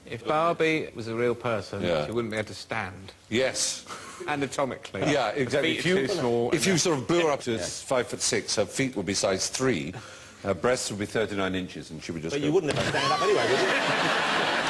If Barbie was a real person, Yeah. she wouldn't be able to stand. Yes. Anatomically. Yeah, exactly. Her feet are too small. If you sort of blew her up to 5'6", her feet would be size 3, her breasts would be 39 inches, and she would just But you wouldn't have stand up anyway, would you?